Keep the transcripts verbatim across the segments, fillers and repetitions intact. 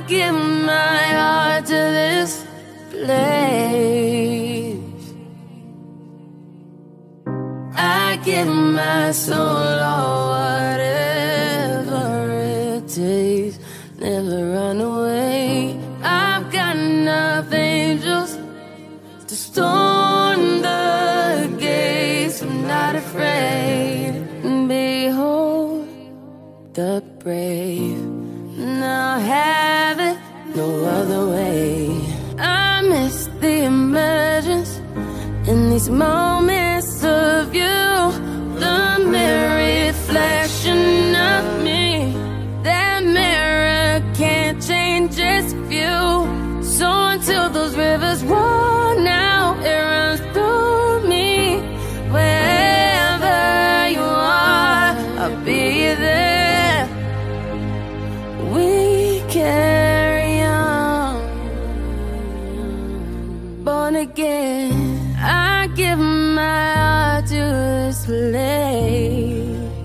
give my heart to this place. I give my soul or whatever it takes. Never run away. I've got enough angels to storm the gates. I'm not afraid. And behold the brave. Now have it no other way. I miss the emergence in these moments of you. The mirror reflection of me. That mirror can't change its view. So until those rivers run out, it runs through me. Wherever you are, I'll be there. We carry on. Born again, I give my heart to this place.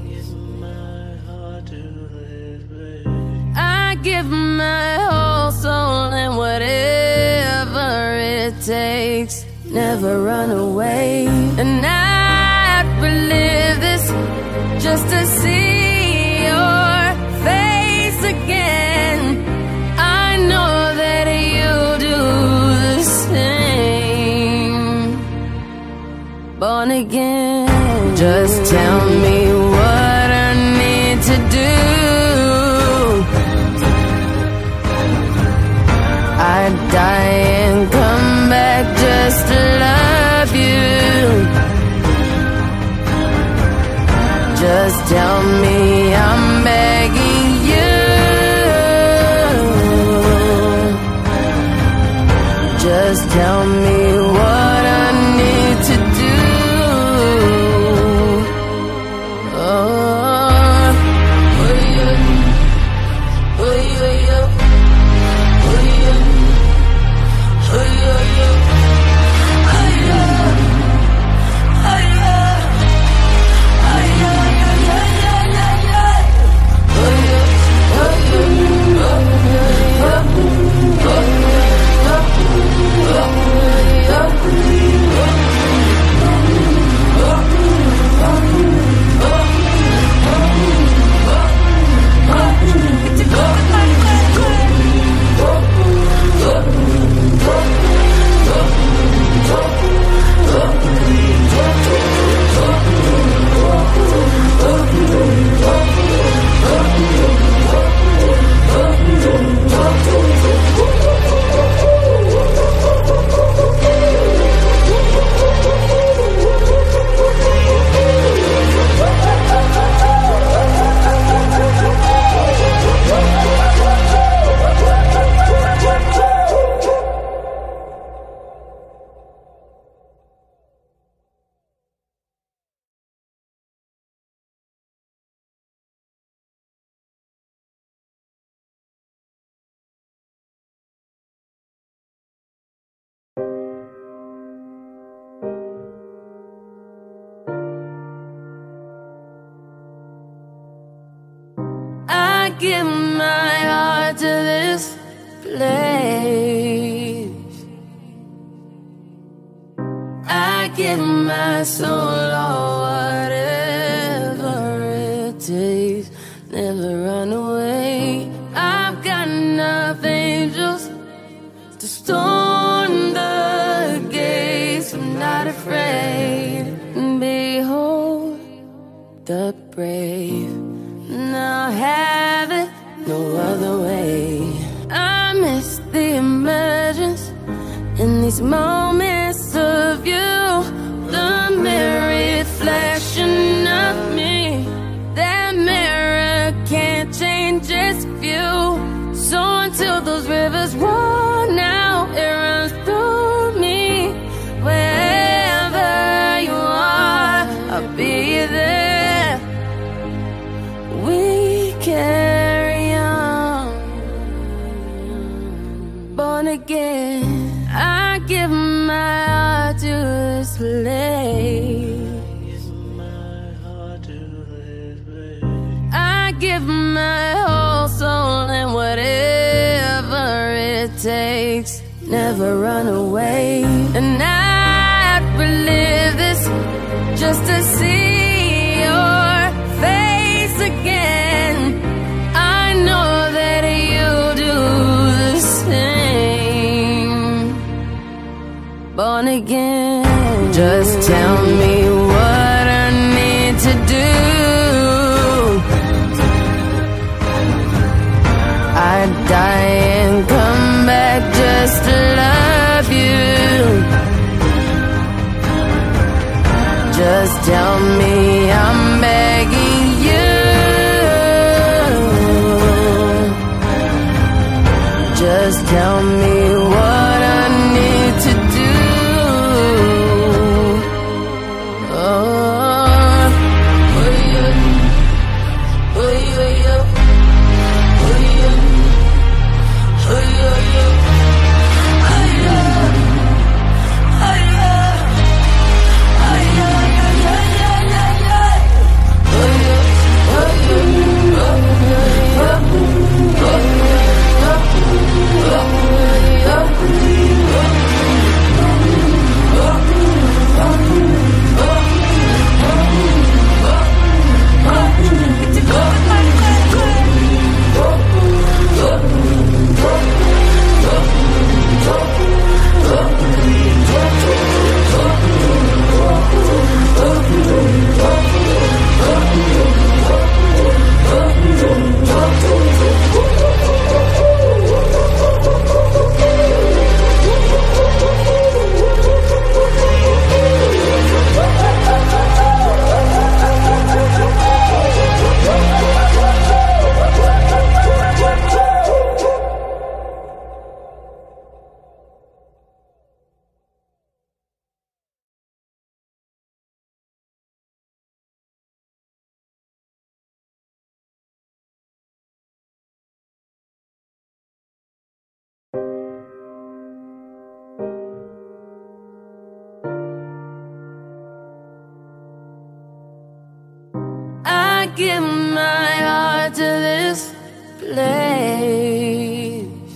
I give my whole soul and whatever it takes. Never run away. And I'd relive this just to see your face again. I know that you do the same. Born again. Just tell me what I need to do. I'd die and come back just to love you. Just tell me I'm begging you. Just tell me what I need to do. Oh, oh yeah, oh yeah, yeah. I give my heart to this place. I give my soul or whatever it takes. Never run away. I've got enough angels to storm the gates. I'm not afraid. And behold the brave. Now have it no other way. I miss the emergence in these moments of you. The mirror reflection of me. That mirror can't change its view. So until those rivers run out, it runs through me. Wherever you are, I'll be there. We carry on. Born again, I give my heart to this place. I give my whole soul and whatever takes. Never run away. And I'd relive this just to see your face again. I know that you'll do the same. Born again. Just tell me what I need to do. I'd die and come back just to love you. Just tell me, I'm begging you. Just tell me what I need to do. Oh, oh yeah, oh yeah, yeah. I give my heart to this place.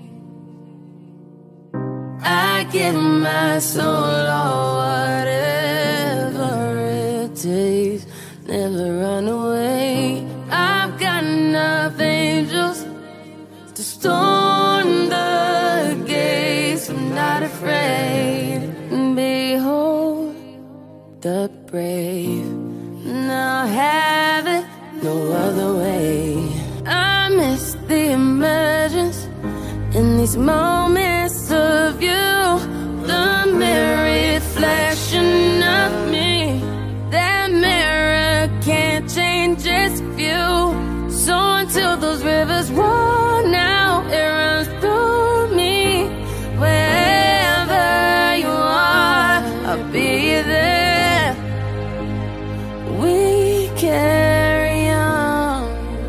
I give my soul, or whatever it takes. Never run away. I've got enough angels to storm the gates. I'm not afraid. Behold the brave. Now have it no other way. I miss the emergence in these moments of you. The mirror reflection of me. That mirror can't change its view. So until those rivers run out, it runs through me. Wherever you are, I'll be there. We carry on.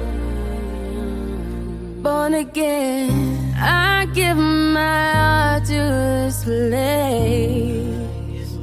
Born again. I give my heart to this place.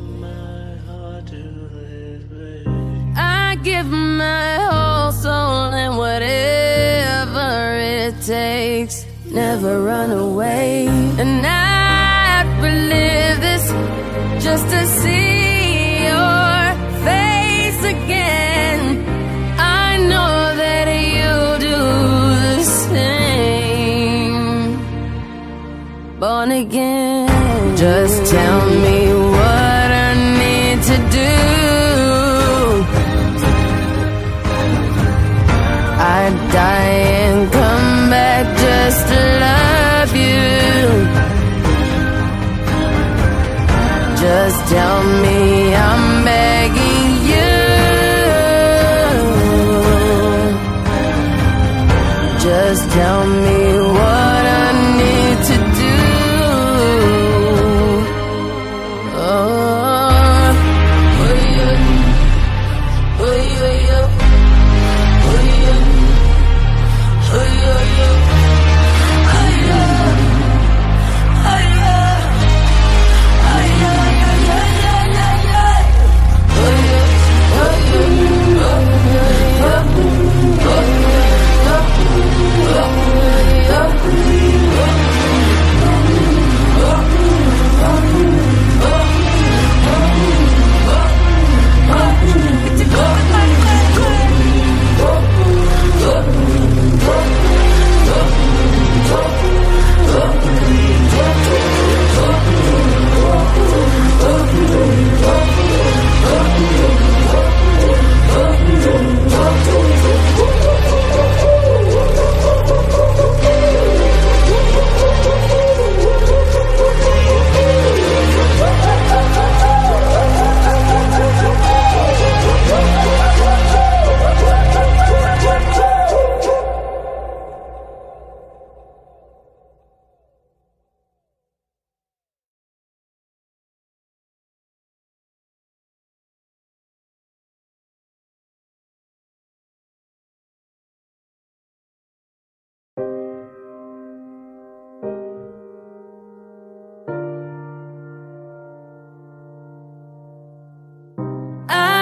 I give my whole soul, and whatever it takes. Never run away. And I'd relive this just to see your face again. I know that you'll do the same. Born again. Just tell me what I need to do. I'd die and come back just to love you. Just tell me, I'm begging you. Just tell me what I need to do. Oh, oh yeah, oh yeah, oh yeah, oh yeah, oh yeah, oh yeah, oh yeah.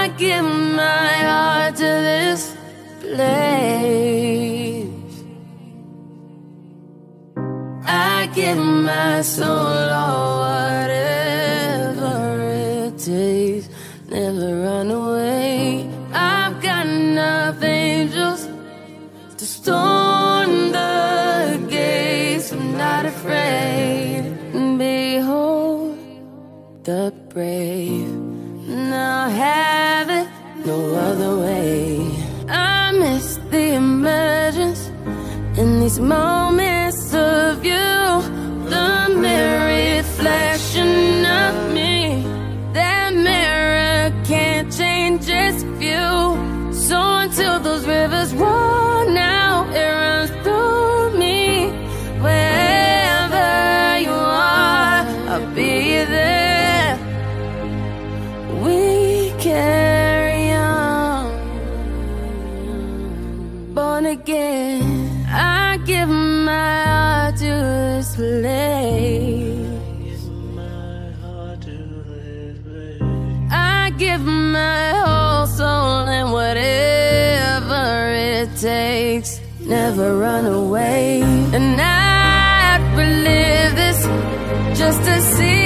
I give my heart to this place. I give my soul or whatever it takes. Never run away. I've got enough angels to storm the gates. I'm not afraid. And behold the brave. Now have it no other way. I miss the emergence in these moments of you. The mirror reflection of me. That mirror can't change its view. So until those rivers run out, it runs through me. Wherever you are, I'll be there. We carry on. Born again, I give my heart to this place. I give my whole soul and whatever it takes. Never run away. And I'd relive this just to see